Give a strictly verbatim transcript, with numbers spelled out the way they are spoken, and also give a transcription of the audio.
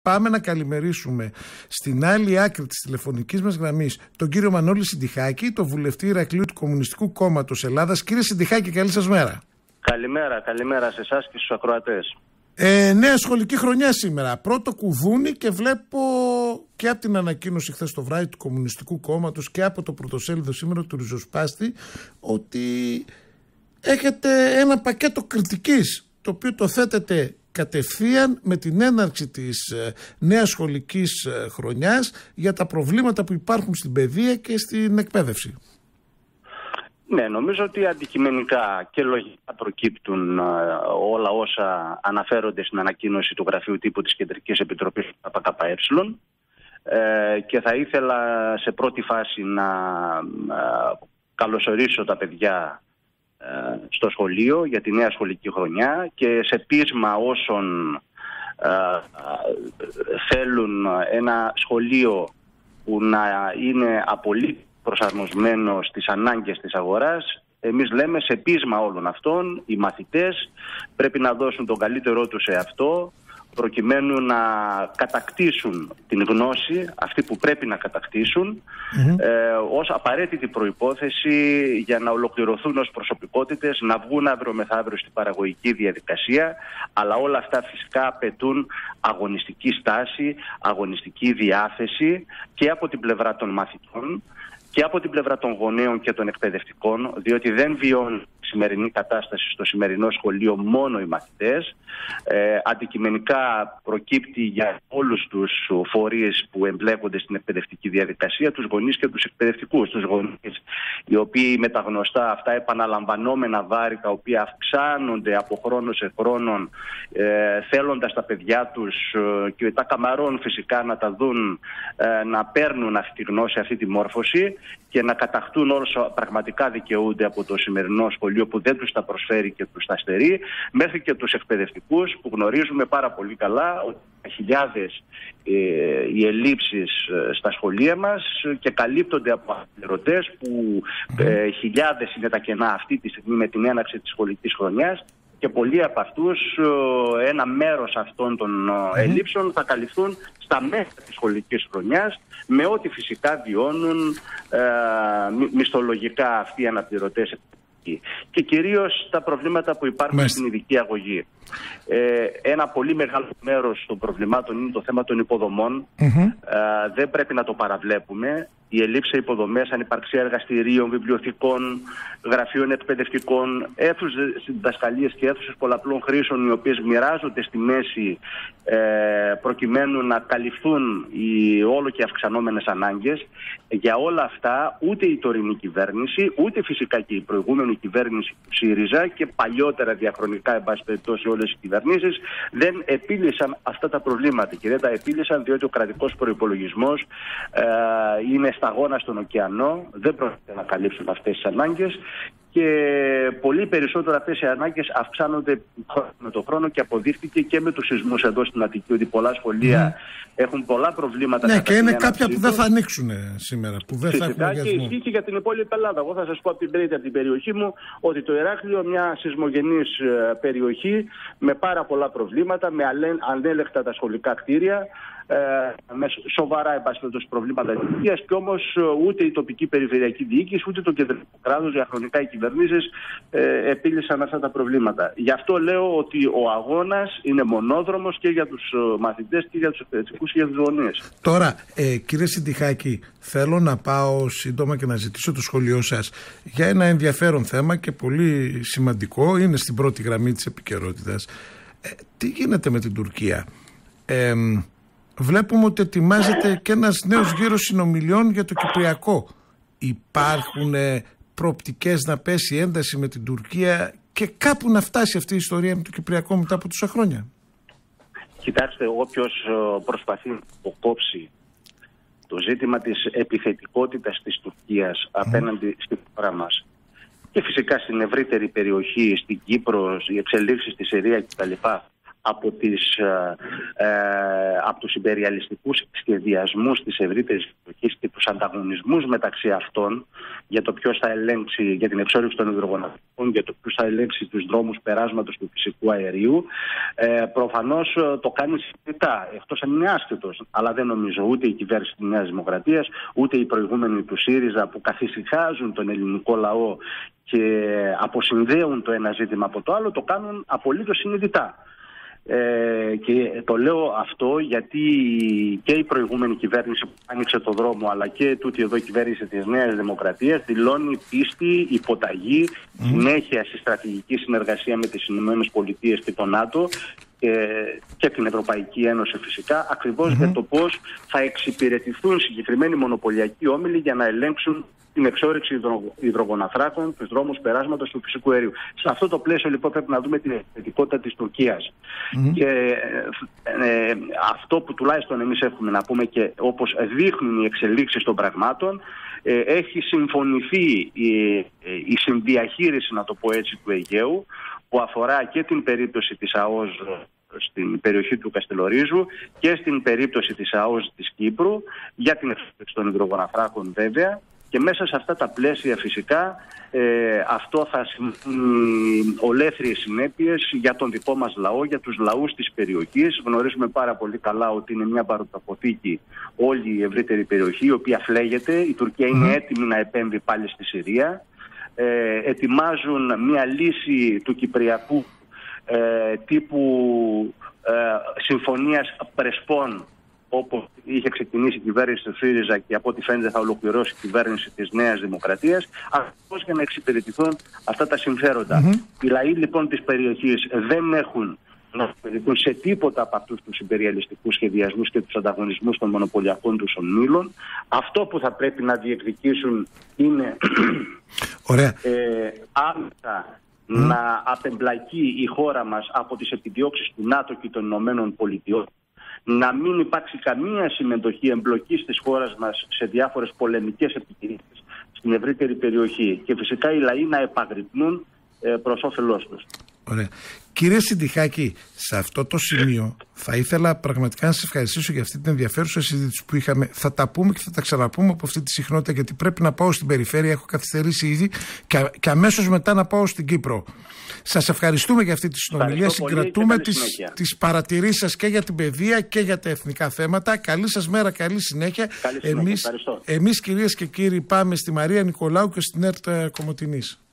Πάμε να καλημερίσουμε στην άλλη άκρη της τηλεφωνικής μας γραμμής τον κύριο Μανώλη Συντιχάκη, τον βουλευτή Ηρακλείου του Κομμουνιστικού Κόμματος Ελλάδας. Κύριε Συντιχάκη, καλή σας μέρα. Καλημέρα, καλημέρα σε εσάς και στους ακροατές. Ε, νέα σχολική χρονιά σήμερα. Πρώτο κουδούνι και βλέπω και από την ανακοίνωση χθες το βράδυ του Κομμουνιστικού Κόμματος και από το πρωτοσέλιδο σήμερα του Ριζοσπάστη ότι έχετε ένα πακέτο κριτικής το οποίο το θέτετε κατευθείαν με την έναρξη της νέας σχολικής χρονιάς για τα προβλήματα που υπάρχουν στην παιδεία και στην εκπαίδευση. Ναι, νομίζω ότι αντικειμενικά και λογικά προκύπτουν όλα όσα αναφέρονται στην ανακοίνωση του Γραφείου Τύπου της Κεντρικής Επιτροπής ΚΚΕ ε, και θα ήθελα σε πρώτη φάση να ε, καλωσορίσω τα παιδιά ε, στο σχολείο για τη νέα σχολική χρονιά και σε πείσμα όσων ε, θέλουν ένα σχολείο που να είναι απολύτως προσαρμοσμένο στις ανάγκες της αγοράς. Εμείς λέμε σε πείσμα όλων αυτών οι μαθητές πρέπει να δώσουν τον καλύτερό τους σε αυτό προκειμένου να κατακτήσουν την γνώση, αυτή που πρέπει να κατακτήσουν, mm-hmm. ε, ως απαραίτητη προϋπόθεση για να ολοκληρωθούν ως προσωπικότητες, να βγουν αύριο μεθαύριο στην παραγωγική διαδικασία, αλλά όλα αυτά φυσικά απαιτούν αγωνιστική στάση, αγωνιστική διάθεση και από την πλευρά των μαθητών και από την πλευρά των γονέων και των εκπαιδευτικών, διότι δεν βιώνουν τη σημερινή κατάσταση στο σημερινό σχολείο μόνο οι μαθητές. Ε, αντικειμενικά προκύπτει για όλους τους φορείς που εμπλέκονται στην εκπαιδευτική διαδικασία, τους γονείς και τους εκπαιδευτικούς. Τους γονείς οι οποίοι με τα γνωστά αυτά επαναλαμβανόμενα βάρη, τα οποία αυξάνονται από χρόνο σε χρόνο, ε, θέλοντας τα παιδιά τους ε, και τα καμαρών φυσικά να τα δουν, ε, να παίρνουν αυτή τη γνώση, αυτή τη μόρφωση και να καταχτούν όσο πραγματικά δικαιούνται από το σημερινό σχολείο που δεν τους τα προσφέρει και τους τα στερεί, μέχρι και τους εκπαιδευτικούς που γνωρίζουμε πάρα πολύ καλά ότι χιλιάδες ε, οι ελλείψεις στα σχολεία μας και καλύπτονται από αναπληρωτές που ε, χιλιάδες είναι τα κενά αυτή τη στιγμή με την έναρξη της σχολικής χρονιάς και πολλοί από αυτούς, ένα μέρος αυτών των ελλείψεων θα καλυφθούν στα μέσα της σχολικής χρονιάς με ό,τι φυσικά βιώνουν ε, μισθολογικά αυτοί οι αναπληρωτές και κυρίως τα προβλήματα που υπάρχουν Μες. στην ειδική αγωγή. Ε, ένα πολύ μεγάλο μέρος των προβλημάτων είναι το θέμα των υποδομών. Mm-hmm. Ε, δεν πρέπει να το παραβλέπουμε. Η ελλείψη σε υποδομές, ανυπαρξία εργαστηρίων, βιβλιοθηκών, γραφείων εκπαιδευτικών, αίθουσες διδασκαλίες και αίθουσες πολλαπλών χρήσεων, οι οποίες μοιράζονται στη μέση ε, προκειμένου να καλυφθούν οι όλο και αυξανόμενες ανάγκες. Για όλα αυτά, ούτε η τωρινή κυβέρνηση, ούτε φυσικά και η προηγούμενη κυβέρνηση του ΣΥΡΙΖΑ και παλιότερα διαχρονικά, εν πάση περιπτώσει, όλες οι κυβερνήσεις, δεν επίλυσαν αυτά τα προβλήματα. Και δεν τα επίλυσαν διότι ο κρατικός προϋπολογισμός ε, είναι σταγόνα στον ωκεανό, δεν πρόκειται να καλύψουν αυτές τις ανάγκες και πολύ περισσότερο αυτές οι ανάγκες αυξάνονται με τον χρόνο και αποδείχθηκε και με τους σεισμούς εδώ στην Αττική ότι πολλά σχολεία mm. έχουν πολλά προβλήματα. Ναι, και είναι κάποια που δεν θα ανοίξουν σήμερα, που δεν Φυσικά, θα έχουν και ισχύει και για την υπόλοιπη Ελλάδα. Εγώ θα σας πω από την τρίτη, από την περιοχή μου, ότι το Ηράκλειο, μια σεισμογενής περιοχή με πάρα πολλά προβλήματα, με ανέλεκτα τα σχολικά κτίρια, Ε, με σοβαρά εμπάσχετος προβλήματα λειτουργίας και όμως ούτε η τοπική περιφερειακή διοίκηση ούτε το κεντρικό κράτος, διαχρονικά οι κυβερνήσεις ε, επίλυσαν αυτά τα προβλήματα. Γι' αυτό λέω ότι ο αγώνας είναι μονόδρομος και για τους μαθητές και για τους εκπαιδευτικούς και για τους γονείς. Τώρα, ε, κύριε Συντιχάκη, θέλω να πάω σύντομα και να ζητήσω το σχόλιο σας για ένα ενδιαφέρον θέμα και πολύ σημαντικό, είναι στην πρώτη γραμμή της επικαιρότητας. Ε, τι γίνεται με την Τουρκία? Ε, Βλέπουμε ότι ετοιμάζεται και ένας νέος γύρος συνομιλιών για το Κυπριακό. Υπάρχουν προοπτικές να πέσει ένταση με την Τουρκία και κάπου να φτάσει αυτή η ιστορία με το Κυπριακό μετά από τόσα χρόνια? Κοιτάξτε, όποιος προσπαθεί να αποκόψει το ζήτημα της επιθετικότητας της Τουρκίας mm. απέναντι στη χώρα μας και φυσικά στην ευρύτερη περιοχή, στην Κύπρο, οι εξελίξεις στη Συρία κτλ. Από, τις, ε, από τους υπεριαλιστικούς σχεδιασμούς της ευρύτερης περιοχής και τους ανταγωνισμούς μεταξύ αυτών για το ποιος θα ελέγξει, για την εξόρυξη των υδρογοναθράκων, για το ποιος θα ελέγξει τους δρόμους περάσματος του φυσικού αερίου. Ε, προφανώς το κάνει συνειδητά, εκτός αν είναι άσχετος. Αλλά δεν νομίζω ούτε η κυβέρνηση της Νέας Δημοκρατίας, ούτε οι προηγούμενοι του ΣΥΡΙΖΑ που καθησυχάζουν τον ελληνικό λαό και αποσυνδέουν το ένα ζήτημα από το άλλο, το κάνουν απολύτως συνειδητά. Ε, και το λέω αυτό γιατί και η προηγούμενη κυβέρνηση που άνοιξε το δρόμο, αλλά και τούτη εδώ κυβέρνηση της Νέας Δημοκρατίας δηλώνει πίστη, υποταγή, mm. συνέχεια στη στρατηγική συνεργασία με τις ΗΠΑ και το ΝΑΤΟ και, και την Ευρωπαϊκή Ένωση φυσικά, ακριβώς mm-hmm. για το πώς θα εξυπηρετηθούν συγκεκριμένοι μονοπωλιακοί όμιλοι για να ελέγξουν την εξόρυξη υδρο, υδρογοναθράκων, τους δρόμους περάσματος του φυσικού αερίου. Σε αυτό το πλαίσιο λοιπόν πρέπει να δούμε την επιθετικότητα της Τουρκίας. Mm-hmm. Και ε, ε, αυτό που τουλάχιστον εμείς έχουμε να πούμε και όπως δείχνουν οι εξελίξεις των πραγμάτων, ε, έχει συμφωνηθεί η, η συνδιαχείριση, να το πω έτσι, του Αιγαίου, που αφορά και την περίπτωση της ΑΟΣ στην περιοχή του Καστελορίζου και στην περίπτωση της ΑΟΣ της Κύπρου, για την εξόρυξη των υδρογοναθράκων βέβαια. Και μέσα σε αυτά τα πλαίσια φυσικά ε, αυτό θα σημαίνει ολέθριες συνέπειες για τον δικό μας λαό, για τους λαούς της περιοχής. Γνωρίζουμε πάρα πολύ καλά ότι είναι μια παροταποθήκη όλη η ευρύτερη περιοχή, η οποία φλέγεται. Η Τουρκία είναι έτοιμη να επέμβει πάλι στη Συρία. Ε, ετοιμάζουν μια λύση του Κυπριακού ε, τύπου ε, συμφωνίας Πρεσπών, όπως είχε ξεκινήσει η κυβέρνηση του ΣΥΡΙΖΑ και από ό,τι φαίνεται θα ολοκληρώσει η κυβέρνηση της Νέας Δημοκρατίας, ακριβώς για να εξυπηρετηθούν αυτά τα συμφέροντα. Mm-hmm. Οι λαοί λοιπόν της περιοχής δεν έχουν να εξυπηρετηθούν σε τίποτα από αυτούς τους υπεριαλιστικούς σχεδιασμούς και τους ανταγωνισμούς των μονοπωλιακών τους ομίλων. Αυτό που θα πρέπει να διεκδικήσουν είναι Ωραία. ε, άμεσα mm. να απεμπλακεί η χώρα μας από τις επιδιώξεις του ΝΑΤΟ και των Ηνωμένων Πολιτειών, να μην υπάρξει καμία συμμετοχή εμπλοκής της χώρας μας σε διάφορες πολεμικές επιχειρήσεις στην ευρύτερη περιοχή και φυσικά οι λαοί να επαγρυπνούν ε, προς όφελός τους. Ωραία. Κύριε Συντιχάκη, σε αυτό το σημείο θα ήθελα πραγματικά να σας ευχαριστήσω για αυτή την ενδιαφέρουσα συζήτηση που είχαμε. Θα τα πούμε και θα τα ξαναπούμε από αυτή τη συχνότητα, γιατί πρέπει να πάω στην περιφέρεια, έχω καθυστερήσει ήδη και, και αμέσως μετά να πάω στην Κύπρο. Σας ευχαριστούμε για αυτή τη συνομιλία. Συγκρατούμε τις, τις παρατηρήσεις σας και για την παιδεία και για τα εθνικά θέματα. Καλή σας μέρα, καλή συνέχεια. Καλή συνέχεια. Εμείς, εμείς κυρίες και κύριοι πάμε στη Μαρία Νικολάου και στην ΕΡΤ Κομοτηνής.